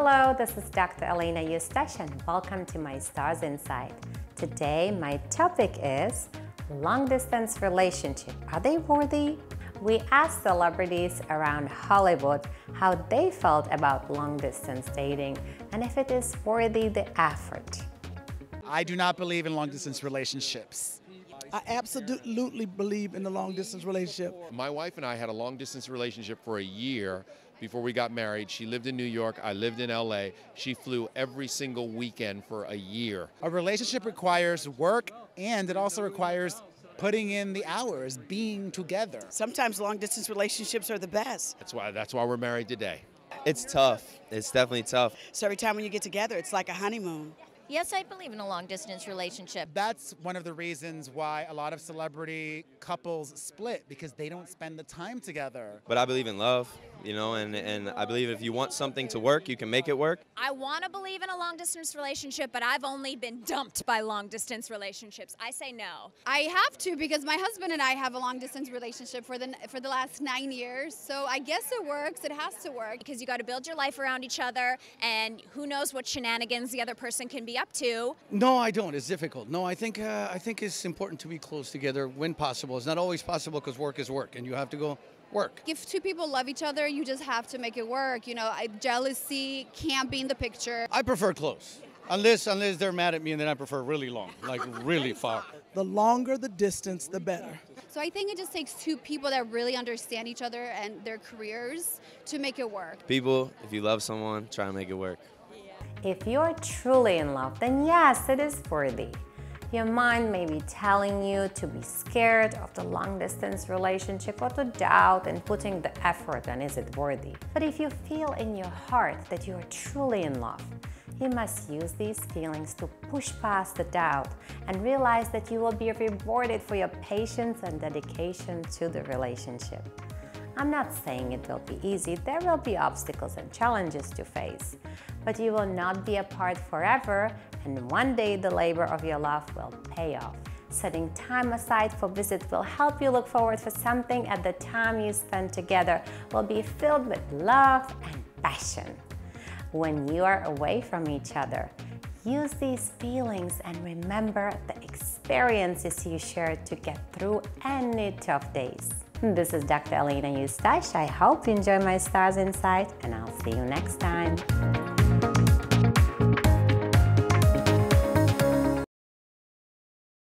Hello, this is Dr. Elena Eustache and welcome to my Stars Insight. Today, my topic is long-distance relationship. Are they worthy? We asked celebrities around Hollywood how they felt about long-distance dating and if it is worthy the effort. I do not believe in long-distance relationships. I absolutely believe in the long-distance relationship. My wife and I had a long-distance relationship for a year before we got married. She lived in New York, I lived in LA. She flew every single weekend for a year. A relationship requires work, and it also requires putting in the hours, being together. Sometimes long-distance relationships are the best. That's why we're married today. It's tough. It's definitely tough. So every time when you get together, it's like a honeymoon. Yes, I believe in a long-distance relationship. That's one of the reasons why a lot of celebrity couples split, because they don't spend the time together. But I believe in love, you know, and I believe if you want something to work, you can make it work. I want to believe in a long-distance relationship, but I've only been dumped by long-distance relationships. I say no. I have to, because my husband and I have a long-distance relationship for the last 9 years, so I guess it works. It has to work. Because you got to build your life around each other, and who knows what shenanigans the other person can be up to. No, I don't. It's difficult. No, I think it's important to be close together when possible. It's not always possible because work is work, and you have to go work. If two people love each other, you just have to make it work. You know, jealousy can't be in the picture. I prefer close. Unless they're mad at me, and then I prefer really long, like really far. The longer the distance, the better. So I think it just takes two people that really understand each other and their careers to make it work. People, if you love someone, try to make it work. If you're truly in love, then yes, it is worthy. Your mind may be telling you to be scared of the long-distance relationship or to doubt and putting the effort on is it worthy. But if you feel in your heart that you are truly in love, you must use these feelings to push past the doubt and realize that you will be rewarded for your patience and dedication to the relationship. I'm not saying it will be easy. There will be obstacles and challenges to face, but you will not be apart forever, and one day the labor of your love will pay off. Setting time aside for visits will help you look forward for something at the time you spend together will be filled with love and passion. When you are away from each other, use these feelings and remember the experiences you shared to get through any tough days. This is Dr. Elena Eustache. I hope you enjoy my Stars Insight, and I'll see you next time.